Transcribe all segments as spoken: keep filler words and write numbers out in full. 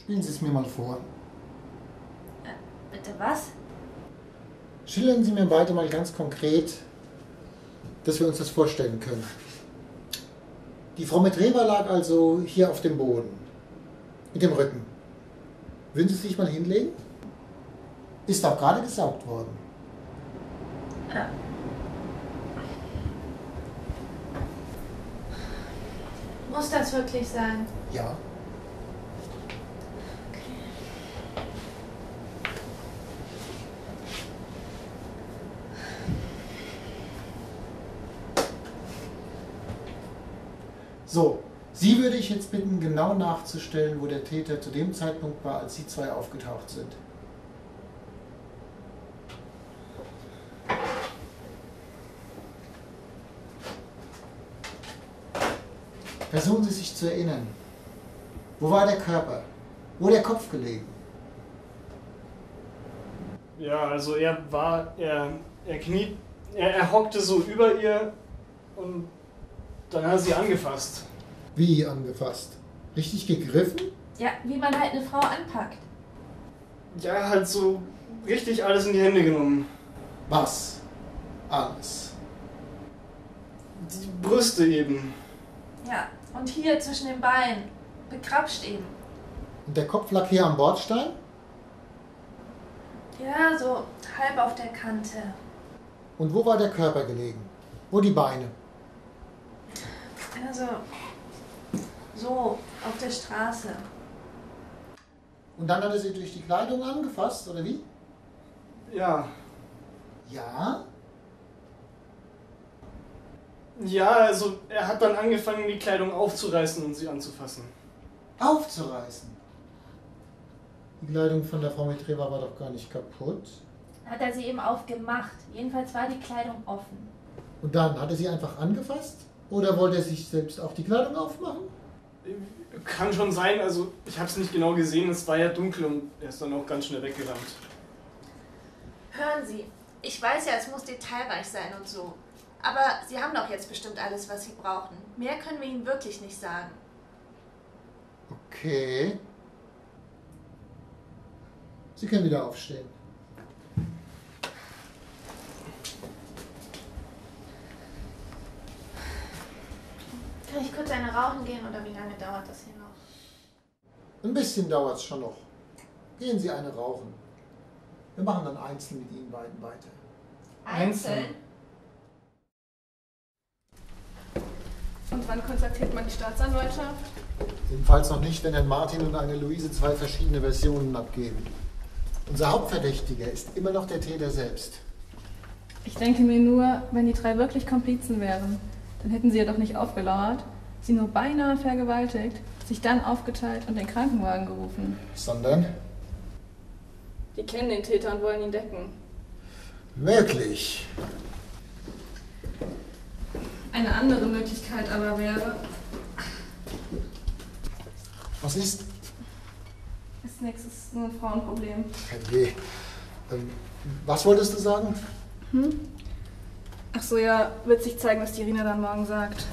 Spielen Sie es mir mal vor. Äh, bitte was? Schildern Sie mir beide mal ganz konkret, dass wir uns das vorstellen können. Die Frau Metreva lag also hier auf dem Boden, mit dem Rücken. Würden Sie sich mal hinlegen? Ist auch gerade gesaugt worden. Äh. Muss das wirklich sein? Ja. So, Sie würde ich jetzt bitten, genau nachzustellen, wo der Täter zu dem Zeitpunkt war, als Sie zwei aufgetaucht sind. Versuchen Sie sich zu erinnern. Wo war der Körper? Wo der Kopf gelegen? Ja, also er war, er, er kniet, er, er hockte so über ihr und dann hat er sie angefasst. Wie angefasst? Richtig gegriffen? Ja, wie man halt eine Frau anpackt. Ja, halt so richtig alles in die Hände genommen. Was? Alles. Die Brüste eben. Ja, und hier zwischen den Beinen. Bekrapscht eben. Und der Kopf lag hier am Bordstein? Ja, so halb auf der Kante. Und wo war der Körper gelegen? Wo die Beine? Also, so, auf der Straße. Und dann hat er sie durch die Kleidung angefasst, oder wie? Ja. Ja? Ja, also er hat dann angefangen, die Kleidung aufzureißen und sie anzufassen. Aufzureißen? Die Kleidung von der Frau Metreva war doch gar nicht kaputt. Hat er sie eben aufgemacht. Jedenfalls war die Kleidung offen. Und dann hat er sie einfach angefasst? Oder wollte er sich selbst auch die Kleidung aufmachen? Kann schon sein, also ich habe es nicht genau gesehen, es war ja dunkel und er ist dann auch ganz schnell weggerannt. Hören Sie, ich weiß ja, es muss detailreich sein und so. Aber Sie haben doch jetzt bestimmt alles, was Sie brauchen. Mehr können wir Ihnen wirklich nicht sagen. Okay. Sie können wieder aufstehen. Kann ich kurz eine rauchen gehen oder wie lange dauert das hier noch? Ein bisschen dauert es schon noch. Gehen Sie eine rauchen. Wir machen dann einzeln mit Ihnen beiden weiter. Einzeln? Und wann kontaktiert man die Staatsanwaltschaft? Jedenfalls noch nicht, wenn Herr Martin und eine Luise zwei verschiedene Versionen abgeben. Unser Hauptverdächtiger ist immer noch der Täter selbst. Ich denke mir nur, wenn die drei wirklich Komplizen wären, dann hätten sie ja doch nicht aufgelauert, sie nur beinahe vergewaltigt, sich dann aufgeteilt und den Krankenwagen gerufen. Sondern? Die kennen den Täter und wollen ihn decken. Wirklich? Eine andere Möglichkeit aber wäre... Was ist? Ist nix, ist nur ein Frauenproblem. Herrje. Ähm, was wolltest du sagen? Hm? Ach so, ja, wird sich zeigen, was die Irina dann morgen sagt.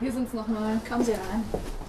Wir sind's nochmal. Kommen Sie rein.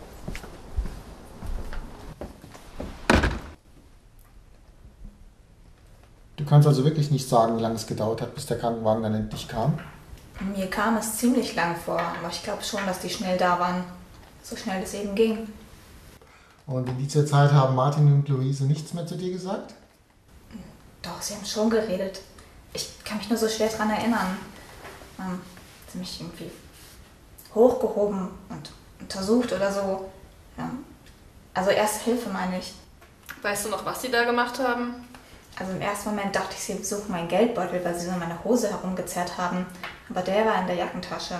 Du kannst also wirklich nicht sagen, wie lange es gedauert hat, bis der Krankenwagen dann endlich kam? Mir kam es ziemlich lang vor, aber ich glaube schon, dass die schnell da waren. So schnell es eben ging. Und in dieser Zeit haben Martin und Luise nichts mehr zu dir gesagt? Doch, sie haben schon geredet. Ich kann mich nur so schwer daran erinnern. Ähm, sie mich irgendwie hochgehoben und untersucht oder so. Ja. Also Erste Hilfe meine ich. Weißt du noch, was Sie da gemacht haben? Also im ersten Moment dachte ich, sie suchen meinen Geldbeutel, weil sie so in meiner Hose herumgezerrt haben. Aber der war in der Jackentasche.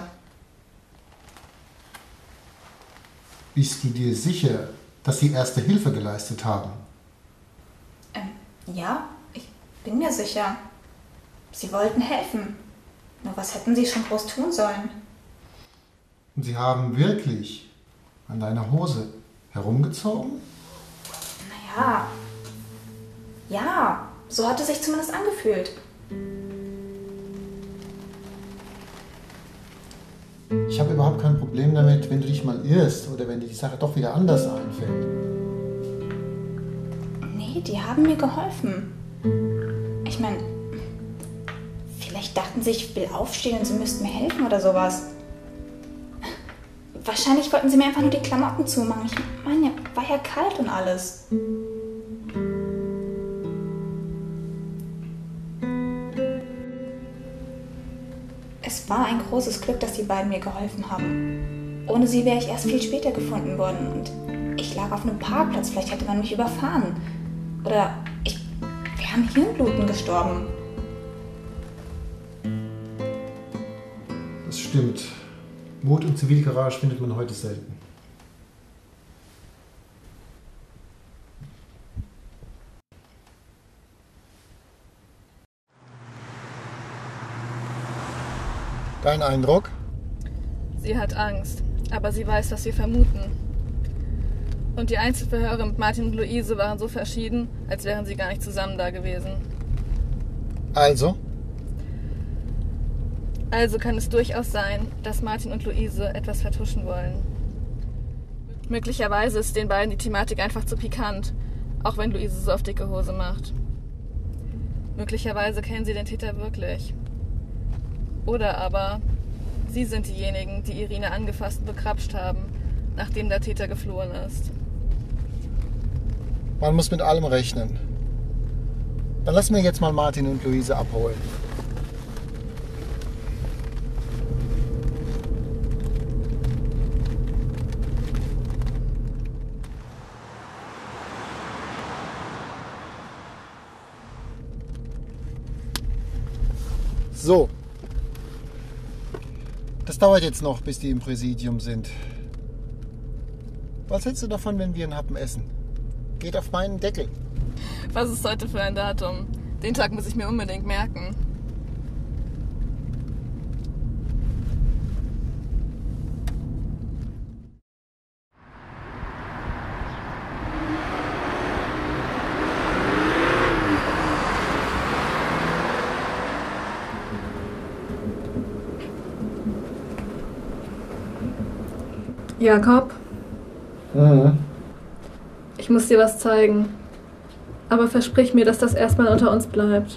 Bist du dir sicher, dass sie Erste Hilfe geleistet haben? Ähm, ja, ich bin mir sicher. Sie wollten helfen. Nur was hätten sie schon groß tun sollen? Und sie haben wirklich an deiner Hose herumgezogen? Naja, ja, so hat es sich zumindest angefühlt. Ich habe überhaupt kein Problem damit, wenn du dich mal irrst oder wenn dir die Sache doch wieder anders einfällt. Nee, die haben mir geholfen. Ich meine, vielleicht dachten sie, ich will aufstehen und sie müssten mir helfen oder sowas. Wahrscheinlich wollten sie mir einfach nur die Klamotten zumachen. Ich meine, war ja kalt und alles. Es war ein großes Glück, dass die beiden mir geholfen haben. Ohne sie wäre ich erst viel später gefunden worden und ich lag auf einem Parkplatz. Vielleicht hätte man mich überfahren. Oder ich wäre an Hirnbluten gestorben. Das stimmt. Mut und Zivilcourage findet man heute selten. Dein Eindruck? Sie hat Angst, aber sie weiß, was wir vermuten. Und die Einzelverhöre mit Martin und Luise waren so verschieden, als wären sie gar nicht zusammen da gewesen. Also? Also kann es durchaus sein, dass Martin und Luise etwas vertuschen wollen. Möglicherweise ist den beiden die Thematik einfach zu pikant, auch wenn Luise so auf dicke Hose macht. Möglicherweise kennen sie den Täter wirklich. Oder aber, sie sind diejenigen, die Irine angefasst und begrapscht haben, nachdem der Täter geflohen ist. Man muss mit allem rechnen. Dann lassen wir jetzt mal Martin und Luise abholen. So. Das dauert jetzt noch, bis die im Präsidium sind. Was hältst du davon, wenn wir einen Happen essen? Geht auf meinen Deckel. Was ist heute für ein Datum? Den Tag muss ich mir unbedingt merken. Jakob? Mhm. Ich muss dir was zeigen. Aber versprich mir, dass das erstmal unter uns bleibt.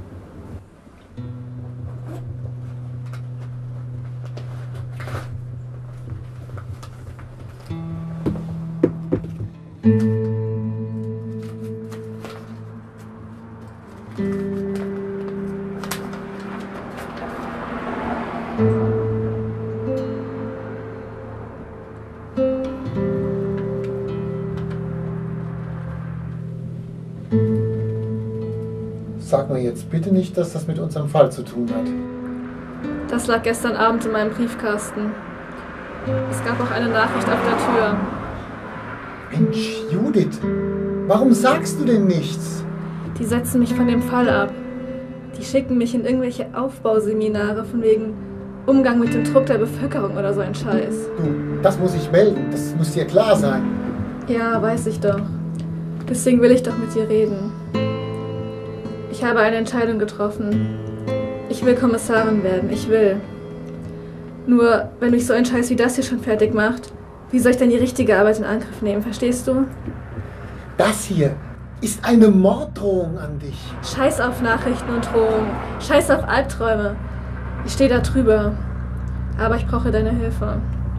Sag mir jetzt bitte nicht, dass das mit unserem Fall zu tun hat. Das lag gestern Abend in meinem Briefkasten. Es gab auch eine Nachricht auf der Tür. Mensch, Judith, warum sagst du denn nichts? Die setzen mich von dem Fall ab. Die schicken mich in irgendwelche Aufbauseminare von wegen Umgang mit dem Druck der Bevölkerung oder so ein Scheiß. Du, das muss ich melden, das muss dir klar sein. Ja, weiß ich doch. Deswegen will ich doch mit dir reden. Ich habe eine Entscheidung getroffen. Ich will Kommissarin werden, ich will. Nur, wenn mich so ein Scheiß wie das hier schon fertig macht, wie soll ich dann die richtige Arbeit in Angriff nehmen, verstehst du? Das hier ist eine Morddrohung an dich. Scheiß auf Nachrichten und Drohungen. Scheiß auf Albträume. Ich stehe da drüber. Aber ich brauche deine Hilfe.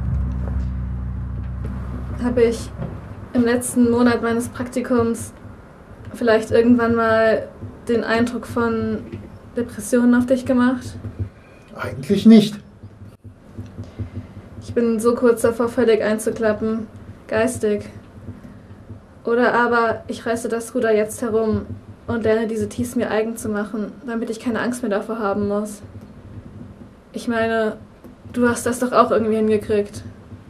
Habe ich im letzten Monat meines Praktikums vielleicht irgendwann mal den Eindruck von Depressionen auf dich gemacht? Eigentlich nicht. Ich bin so kurz davor, völlig einzuklappen. Geistig. Oder aber ich reiße das Ruder jetzt herum und lerne diese Tiefs mir eigen zu machen, damit ich keine Angst mehr davor haben muss. Ich meine, du hast das doch auch irgendwie hingekriegt.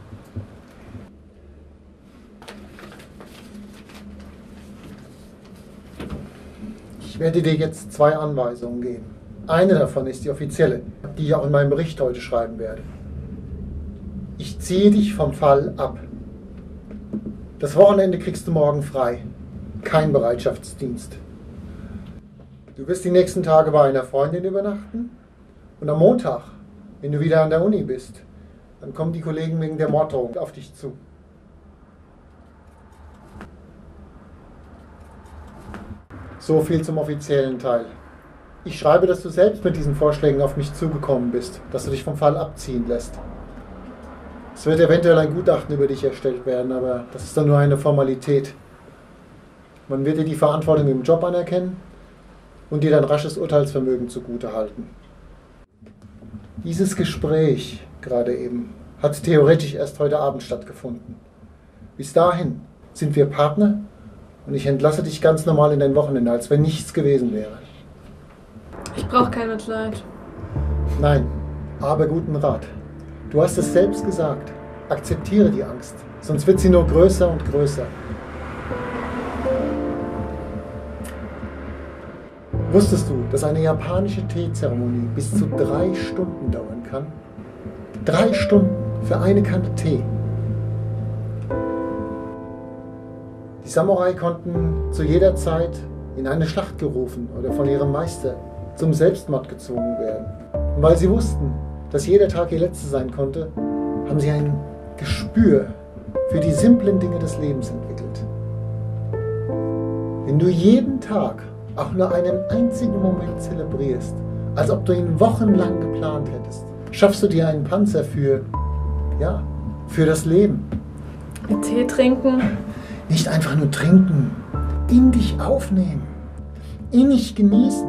Ich werde dir jetzt zwei Anweisungen geben. Eine davon ist die offizielle, die ich auch in meinem Bericht heute schreiben werde. Ich ziehe dich vom Fall ab. Das Wochenende kriegst du morgen frei. Kein Bereitschaftsdienst. Du wirst die nächsten Tage bei einer Freundin übernachten und am Montag, wenn du wieder an der Uni bist, dann kommen die Kollegen wegen der Morddrohung auf dich zu. So viel zum offiziellen Teil. Ich schreibe, dass du selbst mit diesen Vorschlägen auf mich zugekommen bist, dass du dich vom Fall abziehen lässt. Es wird eventuell ein Gutachten über dich erstellt werden, aber das ist dann nur eine Formalität. Man wird dir die Verantwortung im Job anerkennen und dir dein rasches Urteilsvermögen zugutehalten. Dieses Gespräch gerade eben hat theoretisch erst heute Abend stattgefunden. Bis dahin sind wir Partner und ich entlasse dich ganz normal in dein Wochenende, als wenn nichts gewesen wäre. Ich brauche kein Mitleid. Nein, aber guten Rat. Du hast es selbst gesagt. Akzeptiere die Angst, sonst wird sie nur größer und größer. Wusstest du, dass eine japanische Teezeremonie bis zu drei Stunden dauern kann? Drei Stunden für eine Kanne Tee. Die Samurai konnten zu jeder Zeit in eine Schlacht gerufen oder von ihrem Meister zum Selbstmord gezwungen werden. Und weil sie wussten, dass jeder Tag ihr letzter sein konnte, haben sie ein Gespür für die simplen Dinge des Lebens entwickelt. Wenn du jeden Tag auch nur einen einzigen Moment zelebrierst, als ob du ihn wochenlang geplant hättest, schaffst du dir einen Panzer für, ja, für das Leben. Mit Tee trinken? Nicht einfach nur trinken, in dich aufnehmen, innig genießen.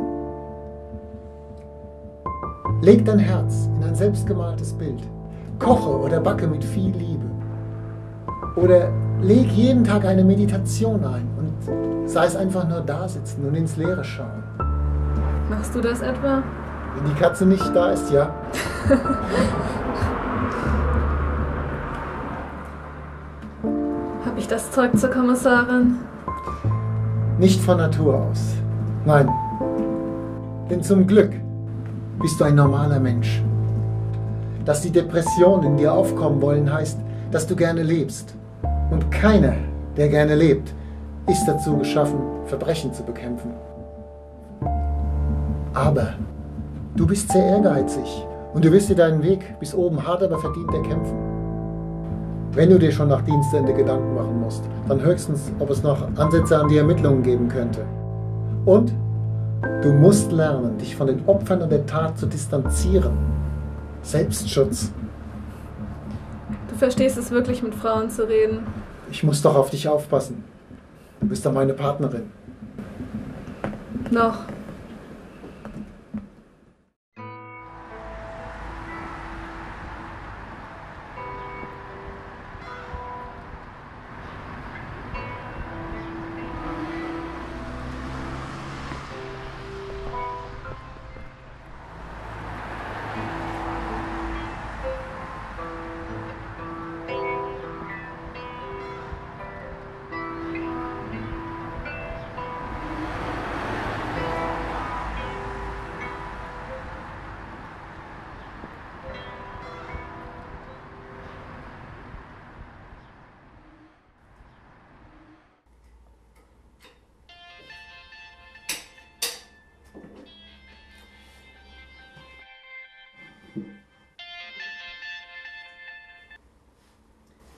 Leg dein Herz in ein selbstgemaltes Bild. Koche oder backe mit viel Liebe. Oder leg jeden Tag eine Meditation ein und sei es einfach nur da sitzen und ins Leere schauen. Machst du das etwa? Wenn die Katze nicht da ist, ja. Hab ich das Zeug zur Kommissarin? Nicht von Natur aus. Nein. Denn zum Glück bist du ein normaler Mensch. Dass die Depressionen in dir aufkommen wollen, heißt, dass du gerne lebst. Und keiner, der gerne lebt, ist dazu geschaffen, Verbrechen zu bekämpfen. Aber du bist sehr ehrgeizig und du wirst dir deinen Weg bis oben hart aber verdient erkämpfen. Wenn du dir schon nach Dienstende Gedanken machen musst, dann höchstens, ob es noch Ansätze an die Ermittlungen geben könnte. Und du musst lernen, dich von den Opfern an der Tat zu distanzieren. Selbstschutz. Du verstehst es wirklich, mit Frauen zu reden. Ich muss doch auf dich aufpassen. Du bist doch meine Partnerin. Noch.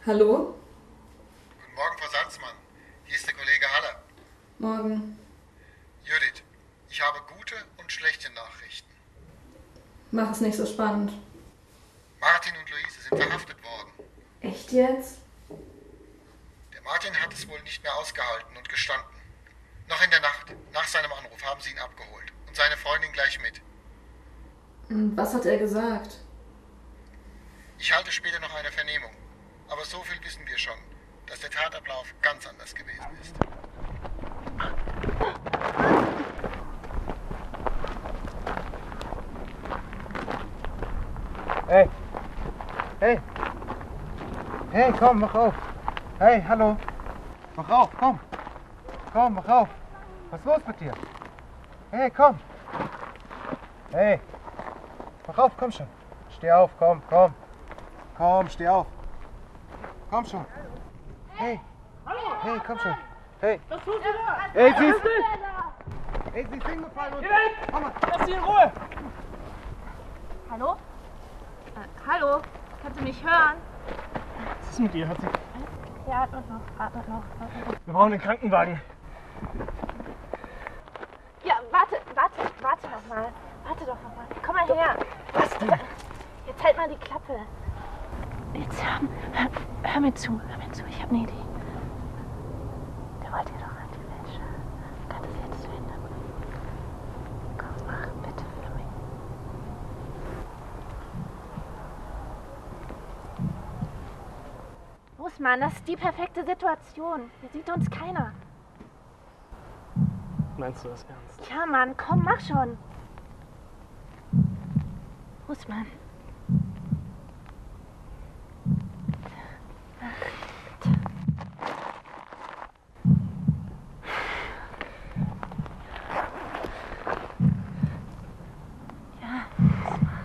Hallo? Guten Morgen, Frau Salzmann. Hier ist der Kollege Haller. Morgen. Judith, ich habe gute und schlechte Nachrichten. Mach es nicht so spannend. Martin und Luise sind verhaftet worden. Echt jetzt? Der Martin hat es wohl nicht mehr ausgehalten und gestanden. Noch in der Nacht, nach seinem Anruf, haben sie ihn abgeholt. Und seine Freundin gleich mit. Und was hat er gesagt? Ich halte später noch eine Vernehmung. Aber so viel wissen wir schon, dass der Tatablauf ganz anders gewesen ist. Hey! Hey! Hey, komm, mach auf! Hey, hallo! Mach auf, komm! Komm, mach auf! Was ist los mit dir? Hey, komm! Hey! Mach auf, komm schon! Steh auf, komm, komm! Komm, steh auf! Komm schon! Hey! Hey, komm schon! Hey! Was tust du da? Hey, sie ist... Hey, sie ist hingefallen und... Geh weg! Komm mal! Lass sie in Ruhe! Hallo? Äh, hallo? Kannst du mich hören? Was ist mit ihr? Hat sie... Ja, atmet noch, atmet noch, atmet noch. Wir brauchen den Krankenwagen. Ja, warte, warte, warte noch mal. Warte doch noch mal. Komm mal her. Was denn? Jetzt halt mal die Klappe. Jetzt hör, hör, hör mir zu, hör mir zu. Ich habe eine Idee. Der wollte dir doch an die Wäsche. Kann das jetzt zu Ende bringen? Komm, mach bitte für mich. Mann, das ist die perfekte Situation. Hier sieht uns keiner. Meinst du das ernst? Ja, Mann, komm, mach schon. Usman. Ach, bitte. Ja, das mach.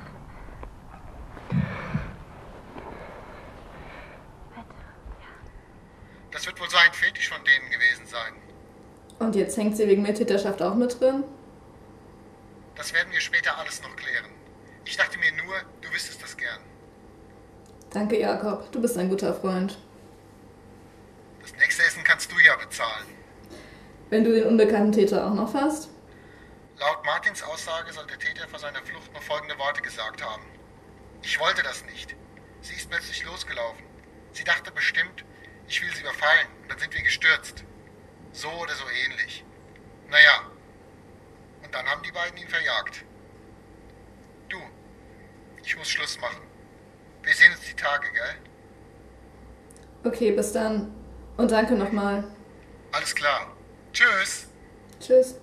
Weiter, ja. Das wird wohl so ein Fetisch von denen gewesen sein. Und jetzt hängt sie wegen Mittäterschaft auch mit drin? Das werden wir später alles noch klären. Ich dachte mir nur, du wüsstest das gern. Danke, Jakob. Du bist ein guter Freund. Das nächste Essen kannst du ja bezahlen. Wenn du den unbekannten Täter auch noch hast? Laut Martins Aussage soll der Täter vor seiner Flucht noch folgende Worte gesagt haben. Ich wollte das nicht. Sie ist plötzlich losgelaufen. Sie dachte bestimmt, ich will sie überfallen. Und dann sind wir gestürzt. So oder so ähnlich. Naja. Und dann haben die beiden ihn verjagt. Du, ich muss Schluss machen. Wir sehen uns die Tage, gell? Okay, bis dann. Und danke nochmal. Alles klar. Tschüss. Tschüss.